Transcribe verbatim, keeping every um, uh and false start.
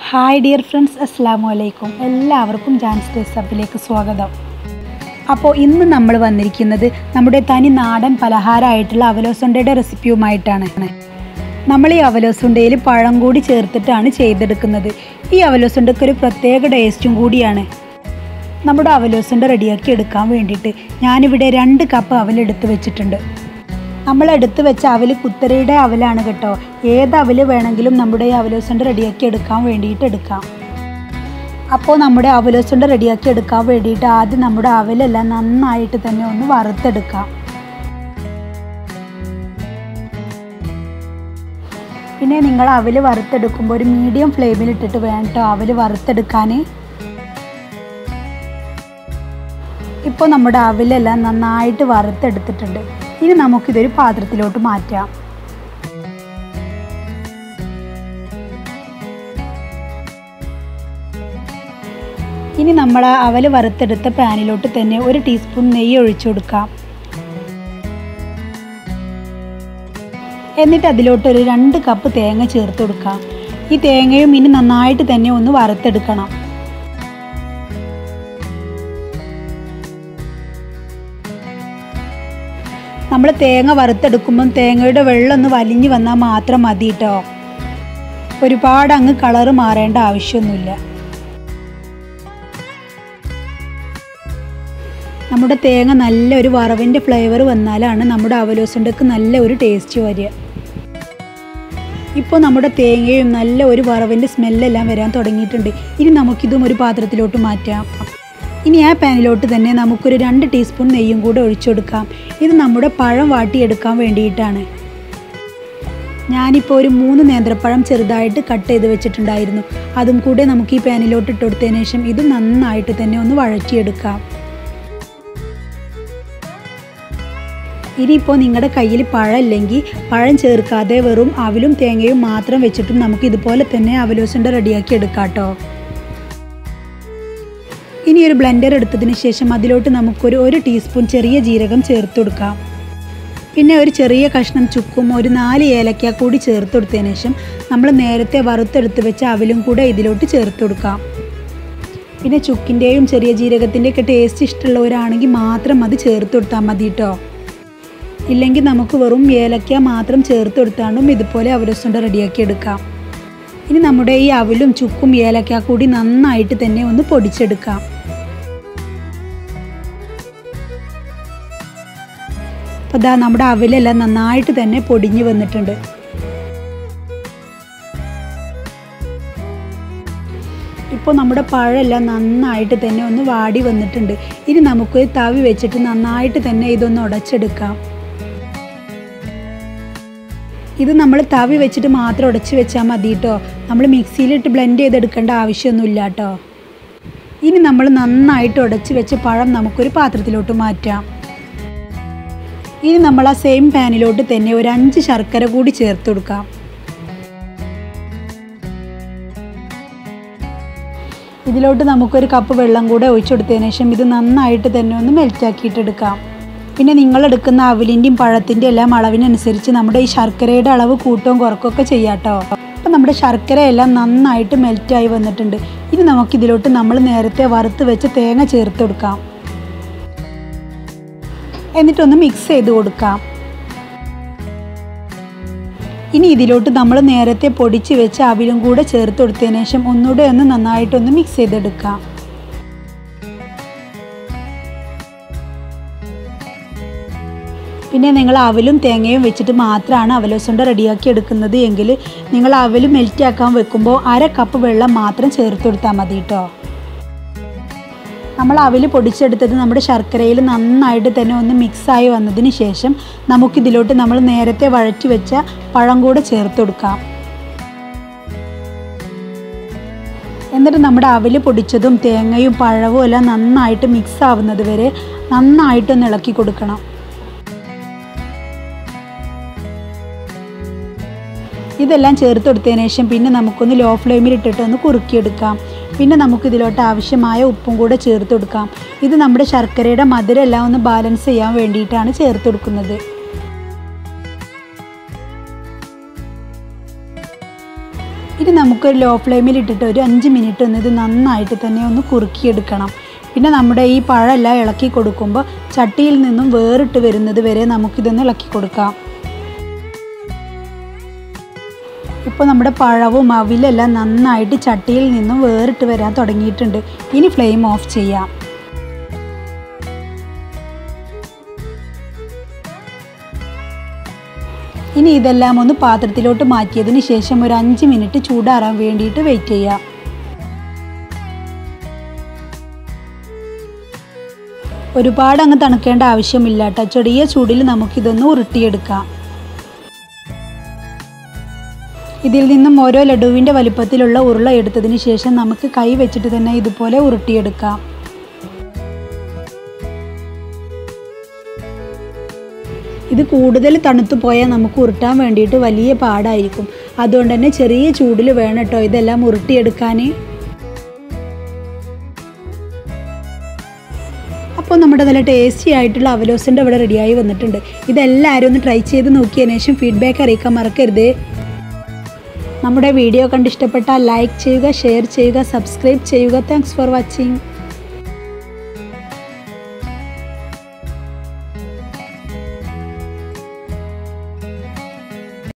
Hi dear friends, അസ്സലാമു അലൈക്കും. എല്ലാവർക്കും ജാൻസ് റെസിപ്പിയിലേക്ക് സ്വാഗതം. അപ്പോൾ ഇന്ന് നമ്മൾ വന്നിരിക്കുന്നത് നമ്മുടെ തനി നാടൻ പലഹാരമായിട്ടുള്ള അവലോസുണ്ടയുടെ റെസിപ്പിയുമായിട്ടാണ്. നമ്മൾ ഈ അവലോസുണ്ടയിൽ പഴം കൂടി ചേർത്തിട്ടാണ് ചെയ്തെടുക്കുന്നത്. ഈ അവലോസുണ്ടയ്ക്ക് ഒരു പ്രത്യേക ടേസ്റ്റും കൂടിയാണ്. നമ്മുടെ അവലോസുണ്ട റെഡിയാക്കി എടുക്കാൻ വേണ്ടിയിട്ട് ഞാനിവിടെ രണ്ട് കപ്പ് അവലെടുത്ത് വെച്ചിട്ടുണ്ട്. നമ്മൾ എടുത്ത് വെച്ച അവൽ കുത്തരയുടെ അവലാണ് കേട്ടോ. ഏത് അവൽ വേണമെങ്കിലും നമ്മുടെ ഈ അവലോസുണ്ട റെഡിയാക്കി എടുക്കാൻ വേണ്ടിയിട്ട് എടുക്കാം. അപ്പോൾ നമ്മുടെ അവലോസുണ്ട റെഡിയാക്കി എടുക്കാൻ വേണ്ടിയിട്ട് ആദ്യം നമ്മുടെ അവലെല്ലാം നന്നായിട്ട് തന്നെ ഒന്ന് വറുത്തെടുക്കാം. പിന്നെ നിങ്ങൾ അവൽ വറുത്തെടുക്കുമ്പോൾ ഒരു മീഡിയം ഫ്ലെയിമിൽ ഇട്ടിട്ട് വേണം കേട്ടോ അവൽ വറുത്തെടുക്കാൻ. ഇപ്പോൾ നമ്മുടെ അവലെല്ലാം നന്നായിട്ട് വറുത്തെടുത്തിട്ടുണ്ട്. ഇനി നമുക്കിതൊരു പാത്രത്തിലോട്ട് മാറ്റാം. ഇനി നമ്മൾ ആ അവൽ വറുത്തെടുത്ത പാനിലോട്ട് തന്നെ ഒരു ടീസ്പൂൺ നെയ്യ് ഒഴിച്ചു കൊടുക്കാം. എന്നിട്ട് അതിലോട്ടൊരു രണ്ട് കപ്പ് തേങ്ങ ചേർത്ത് കൊടുക്കാം. ഈ തേങ്ങയും ഇനി നന്നായിട്ട് തന്നെ ഒന്ന് വറുത്തെടുക്കണം. നമ്മൾ തേങ്ങ വറുത്തെടുക്കുമ്പം തേങ്ങയുടെ വെള്ളം ഒന്ന് വലിഞ്ഞ് വന്നാൽ മാത്രം മതി കേട്ടോ. ഒരുപാട് അങ്ങ് കളറ് മാറേണ്ട ആവശ്യമൊന്നുമില്ല. നമ്മുടെ തേങ്ങ നല്ലൊരു വറവിൻ്റെ ഫ്ലേവർ വന്നാലാണ് നമ്മുടെ അവലോസുണ്ടയ്ക്ക് നല്ല ഒരു ടേസ്റ്റ് വരിക. ഇപ്പോൾ നമ്മുടെ തേങ്ങയും നല്ല ഒരു വറവിൻ്റെ സ്മെല്ലെല്ലാം വരാൻ തുടങ്ങിയിട്ടുണ്ട്. ഇനി നമുക്കിതും ഒരു പാത്രത്തിലോട്ട് മാറ്റാം. ഇനി ആ പാനിലോട്ട് തന്നെ നമുക്കൊരു രണ്ട് ടീസ്പൂൺ നെയ്യും കൂടെ ഒഴിച്ചു കൊടുക്കാം. ഇത് നമ്മുടെ പഴം വാട്ടിയെടുക്കാൻ വേണ്ടിയിട്ടാണ്. ഞാനിപ്പോൾ ഒരു മൂന്ന് നേന്ത്രപ്പഴം ചെറുതായിട്ട് കട്ട് ചെയ്ത് വെച്ചിട്ടുണ്ടായിരുന്നു. അതും കൂടെ നമുക്ക് ഈ പാനിലോട്ട് ഇട്ട് കൊടുത്തതിന് ശേഷം ഇത് നന്നായിട്ട് തന്നെ ഒന്ന് വഴറ്റിയെടുക്കാം. ഇനിയിപ്പോൾ നിങ്ങളുടെ കയ്യിൽ പഴം ഇല്ലെങ്കിൽ പഴം ചേർക്കാതെ വെറും അവലും തേങ്ങയും മാത്രം വെച്ചിട്ടും നമുക്ക് ഇതുപോലെ തന്നെ അവലോസുണ്ട റെഡിയാക്കി എടുക്കാം കേട്ടോ. ഇനി ഒരു ബ്ലെൻഡർ എടുത്തതിന് ശേഷം അതിലോട്ട് നമുക്കൊരു ഒരു ടീസ്പൂൺ ചെറിയ ജീരകം ചേർത്ത് കൊടുക്കാം. പിന്നെ ഒരു ചെറിയ കഷ്ണം ചുക്കും ഒരു നാല് ഏലക്ക കൂടി ചേർത്ത് കൊടുത്തതിന് ശേഷം നമ്മൾ നേരത്തെ വറുത്തെടുത്ത് വെച്ച അവലും കൂടെ ഇതിലോട്ട് ചേർത്ത് കൊടുക്കാം. പിന്നെ ചുക്കിൻ്റെയും ചെറിയ ജീരകത്തിൻ്റെയൊക്കെ ടേസ്റ്റ് ഇഷ്ടമുള്ളവരാണെങ്കിൽ മാത്രം അത് ചേർത്ത് കൊടുത്താൽ മതി കേട്ടോ. ഇല്ലെങ്കിൽ നമുക്ക് വെറും ഏലക്ക മാത്രം ചേർത്ത് കൊടുത്താണ്ടും ഇതുപോലെ അവലോസുണ്ട റെഡിയാക്കി എടുക്കാം. ഇനി നമ്മുടെ ഈ അവലും ചുക്കും ഏലക്ക കൂടി നന്നായിട്ട് തന്നെ ഒന്ന് പൊടിച്ചെടുക്കാം. അപ്പോൾ ഇതാ നമ്മുടെ അവലെല്ലാം നന്നായിട്ട് തന്നെ പൊടിഞ്ഞ് വന്നിട്ടുണ്ട്. ഇപ്പോൾ നമ്മുടെ പഴമെല്ലാം നന്നായിട്ട് തന്നെ ഒന്ന് വാടി വന്നിട്ടുണ്ട്. ഇനി നമുക്ക് തവി വെച്ചിട്ട് നന്നായിട്ട് തന്നെ ഇതൊന്ന് ഉടച്ചെടുക്കാം. ഇത് നമ്മൾ തവി വെച്ചിട്ട് മാത്രം ഉടച്ച് വെച്ചാൽ മതി കേട്ടോ. നമ്മൾ മിക്സിയിലിട്ട് ബ്ലെൻഡ് ചെയ്തെടുക്കേണ്ട ആവശ്യമൊന്നുമില്ല കേട്ടോ. ഇനി നമ്മൾ നന്നായിട്ട് ഉടച്ച് വെച്ച പഴം നമുക്കൊരു പാത്രത്തിലോട്ട് മാറ്റാം. ഇനി നമ്മൾ ആ സെയിം പാനിലോട്ട് തന്നെ ഒരു അഞ്ച് ശർക്കര കൂടി ചേർത്ത് കൊടുക്കാം. ഇതിലോട്ട് നമുക്കൊരു കപ്പ് വെള്ളം കൂടെ ഒഴിച്ചു കൊടുത്തതിന് ശേഷം ഇത് നന്നായിട്ട് തന്നെ ഒന്ന് മെൽറ്റാക്കിയിട്ടെടുക്കാം. പിന്നെ നിങ്ങളെടുക്കുന്ന അവലിൻ്റെയും പഴത്തിൻ്റെയും എല്ലാം അളവിനനുസരിച്ച് നമ്മുടെ ഈ ശർക്കരയുടെ അളവ് കൂട്ടവും കുറക്കുകയൊക്കെ ചെയ്യാം കേട്ടോ. അപ്പം നമ്മുടെ ശർക്കരയെല്ലാം നന്നായിട്ട് മെൽറ്റായി വന്നിട്ടുണ്ട്. ഇനി നമുക്കിതിലോട്ട് നമ്മൾ നേരത്തെ വറുത്ത് വെച്ച് തേങ്ങ ചേർത്ത് കൊടുക്കാം. എന്നിട്ടൊന്ന് മിക്സ് ചെയ്ത് കൊടുക്കാം. ഇനി ഇതിലോട്ട് നമ്മൾ നേരത്തെ പൊടിച്ച് വെച്ച അവിലും കൂടെ ചേർത്ത് കൊടുത്തതിന് ശേഷം ഒന്നുകൂടെ ഒന്ന് നന്നായിട്ടൊന്ന് മിക്സ് ചെയ്തെടുക്കാം. പിന്നെ നിങ്ങൾ അവലും തേങ്ങയും വെച്ചിട്ട് മാത്രമാണ് അവലോസുണ്ട റെഡിയാക്കി എടുക്കുന്നത് എങ്കിൽ നിങ്ങൾ അവൽ മെൽറ്റാക്കാൻ വെക്കുമ്പോൾ അര കപ്പ് വെള്ളം മാത്രം ചേർത്ത് കൊടുത്താൽ മതി കേട്ടോ. നമ്മൾ അവൽ പൊടിച്ചെടുത്തത് നമ്മുടെ ശർക്കരയിൽ നന്നായിട്ട് തന്നെ ഒന്ന് മിക്സായി വന്നതിന് ശേഷം നമുക്കിതിലോട്ട് നമ്മൾ നേരത്തെ വഴറ്റി വെച്ച പഴം കൂടെ ചേർത്ത് കൊടുക്കാം. എന്നിട്ട് നമ്മുടെ അവൽ പൊടിച്ചതും തേങ്ങയും പഴവും എല്ലാം നന്നായിട്ട് മിക്സ് ആവുന്നത് വരെ നന്നായിട്ടൊന്ന് ഇളക്കി കൊടുക്കണം. ഇതെല്ലാം ചേർത്ത് കൊടുത്തതിന് ശേഷം പിന്നെ നമുക്കൊന്ന് ലോ ഫ്ലെയിമിൽ ഇട്ടിട്ട് ഒന്ന് കുറുക്കിയെടുക്കാം. പിന്നെ നമുക്കിതിലോട്ട് ആവശ്യമായ ഉപ്പും കൂടെ ചേർത്ത് കൊടുക്കാം. ഇത് നമ്മുടെ ശർക്കരയുടെ മധുരം എല്ലാം ഒന്ന് ബാലൻസ് ചെയ്യാൻ വേണ്ടിയിട്ടാണ് ചേർത്ത് കൊടുക്കുന്നത്. ഇനി നമുക്ക് ലോ ഫ്ലെയിമിൽ ഇട്ടിട്ട് ഒരു അഞ്ച് മിനിറ്റ് ഒന്ന് ഇത് നന്നായിട്ട് തന്നെ ഒന്ന് കുറുക്കിയെടുക്കണം. പിന്നെ നമ്മുടെ ഈ പഴമെല്ലാം ഇളക്കി കൊടുക്കുമ്പോൾ ചട്ടിയിൽ നിന്നും വേറിട്ട് വരുന്നത് വരെ നമുക്കിതൊന്ന് ഇളക്കി കൊടുക്കാം. ഇപ്പോൾ നമ്മുടെ പഴവും അവിലെല്ലാം നന്നായിട്ട് ചട്ടിയിൽ നിന്നും വേറിട്ട് വരാൻ തുടങ്ങിയിട്ടുണ്ട്. ഇനി ഫ്ലെയിം ഓഫ് ചെയ്യാം. ഇനി ഇതെല്ലാം ഒന്ന് പാത്രത്തിലോട്ട് മാറ്റിയതിന് ശേഷം ഒരു അഞ്ച് മിനിറ്റ് ചൂടാറാൻ വേണ്ടിയിട്ട് വെയിറ്റ് ചെയ്യാം. ഒരുപാട് അങ്ങ് തണുക്കേണ്ട ആവശ്യമില്ല കേട്ടോ. ചെറിയ ചൂടിൽ നമുക്കിതൊന്ന് ഉരുട്ടിയെടുക്കാം. ഇതിൽ നിന്നും ഓരോ ലഡുവിൻ്റെ വലുപ്പത്തിലുള്ള ഉരുള എടുത്തതിന് ശേഷം നമുക്ക് കൈ വെച്ചിട്ട് തന്നെ ഇതുപോലെ ഉരുട്ടിയെടുക്കാം. ഇത് കൂടുതൽ തണുത്തു പോയാൽ നമുക്ക് ഉരുട്ടാൻ വേണ്ടിയിട്ട് വലിയ പാടായിരിക്കും. അതുകൊണ്ട് തന്നെ ചെറിയ ചൂടിൽ വേണം കേട്ടോ ഇതെല്ലാം ഉരുട്ടിയെടുക്കാൻ. അപ്പോൾ നമ്മുടെ നല്ല ടേസ്റ്റി ആയിട്ടുള്ള അവലോസുണ്ട ഇവിടെ റെഡിയായി വന്നിട്ടുണ്ട്. ഇതെല്ലാവരും ഒന്ന് ട്രൈ ചെയ്ത് നോക്കിയതിന് ശേഷം ഫീഡ്ബാക്ക് അറിയിക്കാൻ മറക്കരുത്. നമ്മുടെ വീഡിയോ കണ്ടിഷ്ടപ്പെട്ടാൽ ലൈക്ക് ചെയ്യുക, ഷെയർ ചെയ്യുക, സബ്സ്ക്രൈബ് ചെയ്യുക. Thanks for watching.